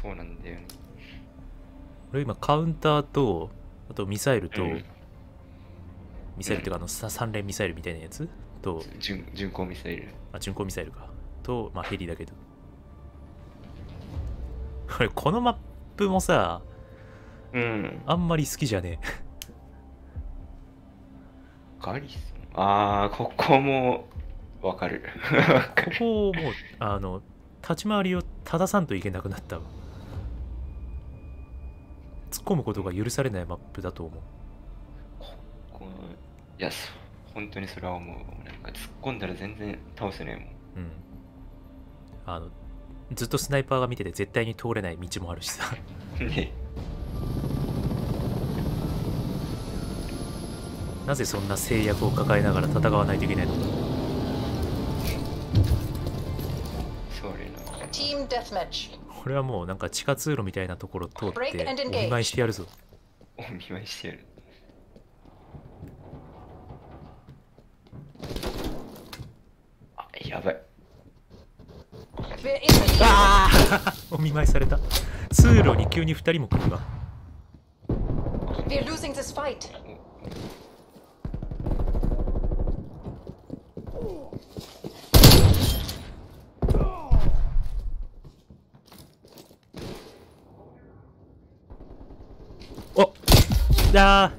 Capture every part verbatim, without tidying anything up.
そうなんだよね。 俺今カウンターと、あとミサイルと、 うん、 ミサイルっていうかあの三連ミサイルみたいなやつと、 巡巡航ミサイル。 あ、巡航ミサイルか。と、まあヘリだけど。これ、このマップもさ、 うん。 あんまり好きじゃねえ。 ガリソン。ああ、ここもわかる。わかこる。 こをもう、あの、立ち回りを正さんといけなくなったわ。突っ込むことが許されないマップだと思う。 ここいや、そ本当にそれは思う。なんか突っ込んだら全然倒せないもん。 うん。あの、ずっとスナイパーが見てて絶対に通れない道もあるしさ。 ね。 なぜそんな制約を抱えながら戦わないといけないのか。 それな。 Team deathmatch. これはもうなんか地下通路みたいなところ通ってお見舞いしてやるぞ。 お見舞いしてやる。あ、やばい。 We're in the lead. ああお見舞いされた。通路に急にふたりも来るわ。 We're losing this fight. おあ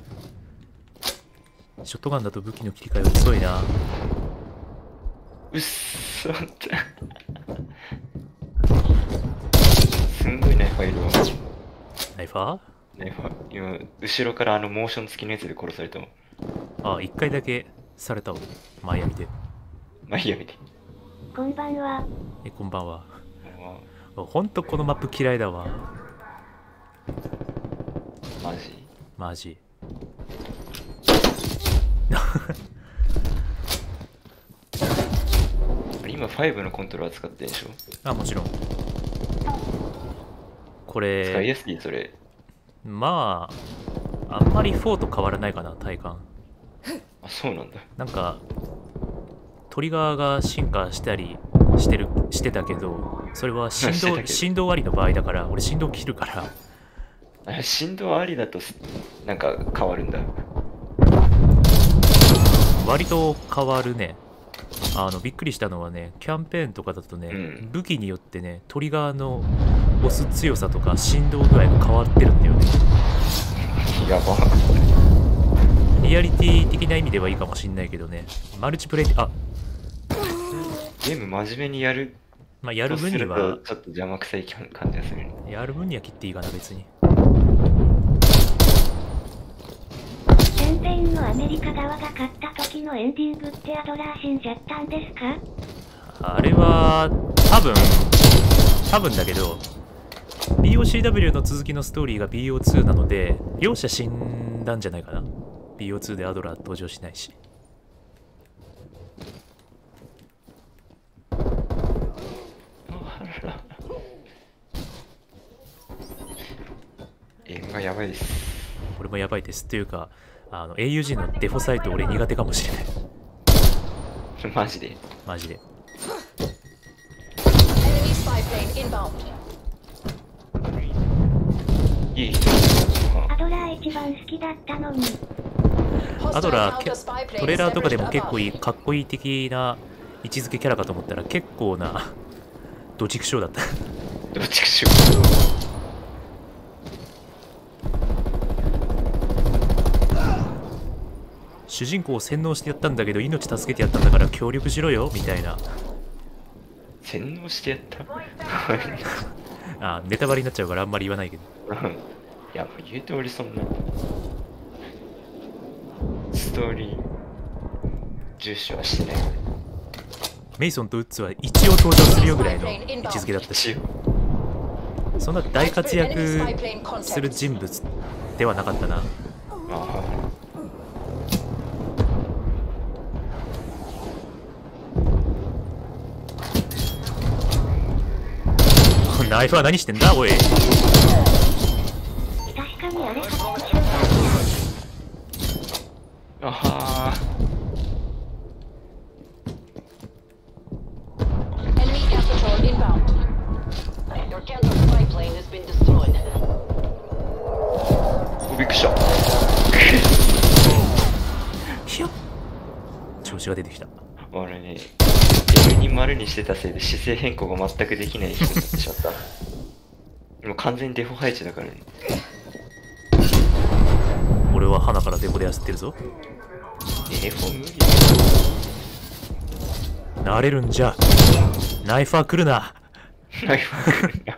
ーショットガンだと武器の切り替え遅いな。 うっそって。すんごいナイファいるわ。 ナイファーナイファ今、後ろからあのモーション付きのやつで殺されたもん。 ああ、一回だけされたわ。マイアミで。 まあいいやめて。 こんばんは。 え、こんばんは。 あほんとこのマップ嫌いだわ。 マジマジ。 あれ今ファイブのコントローラー使ってんでしょ。 あ、もちろん。こ使いれ、 やすいそれ。 まあ、あんまりフォーと変わらないかな、体感。 あ、そうなんだ。 なんか、トリガーが進化したりしてる、してたけど、それは振動、 してたけど振動ありの場合だから、俺振動切るから、 あ、振動ありだとすなんか変わるんだ。 割と変わるね。あの、びっくりしたのはね、キャンペーンとかだとね、 うん武器によってね、トリガーの押す強さとか振動具合が変わってるんだよね。 やば。 リアリティ的な意味ではいいかもしんないけどね、マルチプレイって、あ、 ゲーム真面目にやるまあ、やるとする分にはと、ちょっと邪魔くさい感じがするね。 やる分には切っていいかな、別に。 キャンペーンのアメリカ側が勝った時のエンディングってアドラー死んじゃったんですか？ あれは、多分、多分だけど、ビーオーシーダブリュー の続きのストーリーが ビーオーツー なので、両者死んだんじゃないかな。ビーオーツー でアドラー登場しないし。 映画やばいです。 俺もやばいです。というか、あの エーユージー のデフォサイト俺苦手かもしれない。 マジで。 マジで。 Enemy spy plane inbound. いい人。 アドラー一番好きだったのに。 アド Hostile ラー counter け spy plane トレーラーとかでも established 結構いい above. かっこいい的な位置づけキャラかと思ったら結構なドチクショーだった。 どっちかしよ主人公を洗脳してやったんだけど命助けてやったんだから協力しろよみたいな。 洗脳してやったあ、ネタバレになっちゃうからあんまり言わないけど。 いや、言う通りそんなストーリー重視はしてない。 メイソンとウッズは一応登場するよぐらいの位置づけだったし、 一応そんな大活躍する人物ではなかったな。 あナイフは何してんだおい。 確かにあれ発掘しあはー Enemy gas patrol inbound. Your counter spy plane 星が出てきた。 俺ね、L に丸にしてたせいで姿勢変更が全くできない人になってしまった。もう完全にデフォ配置だからね。 俺は鼻からデコで焦ってるぞ。 デフォ無理。 慣れるんじゃ。ナイファー来るな。 ナイファー来るな。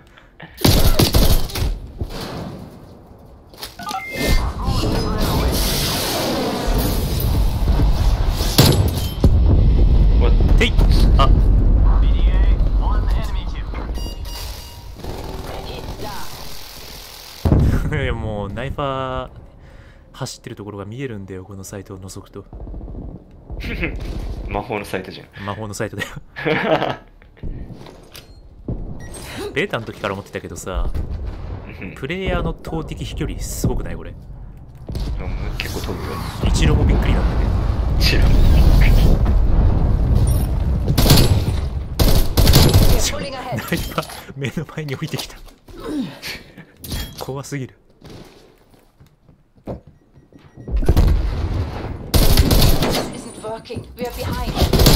ていあいやもうナイファー走ってるところが見えるんだよ、このサイトを覗くと。 魔法のサイトじゃん。 魔法のサイトだよ。ベータの時から思ってたけどさ、プレイヤーの投擲飛距離すごくないこれ。 結構飛ぶよ。 一郎もびっくりなんだけど。 一郎もびっくり。 We're pulling ナ ahead. イファー目の前に置いてきた。怖すぎる。 This isn't working. We're behind.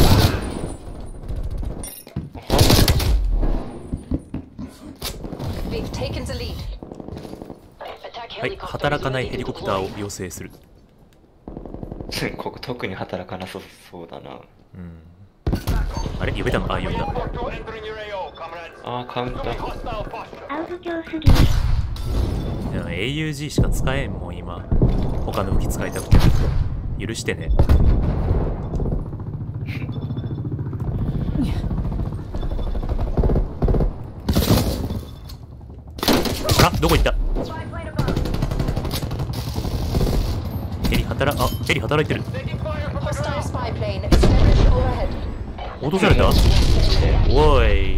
We've taken the lead. Attack はい、 helicopter 働か is ない ready ヘリ to コプター deploy. を要請する。 ここ特に働かなさそうだな。 うん。あれ呼べたの？あ、呼んだ。 ああ、カウンター。 アウフ強すぎる。 いや エーユージー しか使えんもん今。他の武器使いたくて。許してね。あ、どこ行った？ヘリ働あ、ヘリ働いてる。 Hostile spy plane established overhead. 落とされた？おい。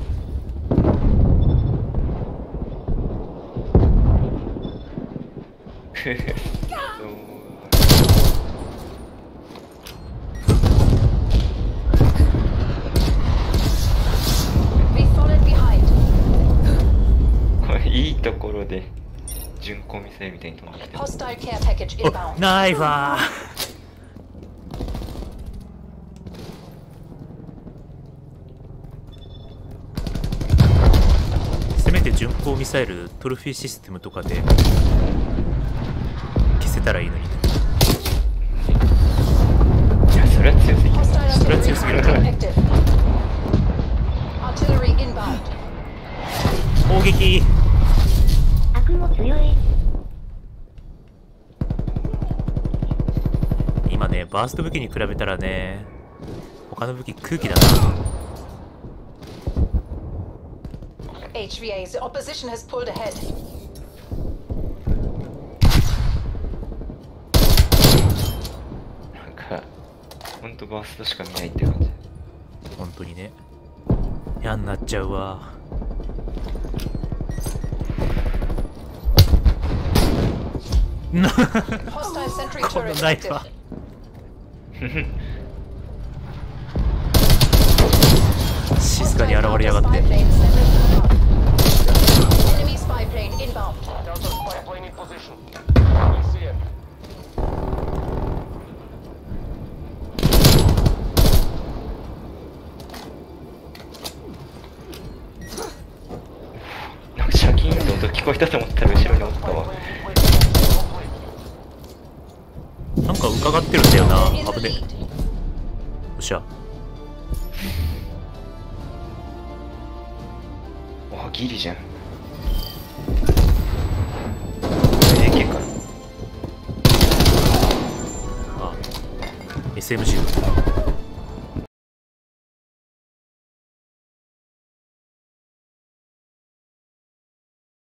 We fallen behind. これいいところで巡航ミサイルみたいに飛んできてる。 Hostile care package お inbound. ナイファー。せめて巡航ミサイルトロフィーシステムとかで消せたらいいのに。 いや、それは強すぎる。 Hostile それは artillery 強すぎる。 active. Artillery inbound. 攻撃。 悪も強い。 今ね、バースト武器に比べたらね、他の武器空気だな。 H V A, the opposition has pulled ahead. なんか、ほんとバーストしか見ないって感じ。 本当にね。嫌になっちゃうわ。 Hostile sentry この turret ナイフ active. は。静かに現れやがって。 Spy plane established inbound. Enemy spy plane inbound. Counter spy plane in position. We see it. なんかシャキーンって音聞こえたと思ったら後ろにおったわ。 なんか伺ってるんだよな。 In the 危ね。よ lead. っしゃ。 あ、ギリじゃん。エーケー かな。 あ、エスエムジー。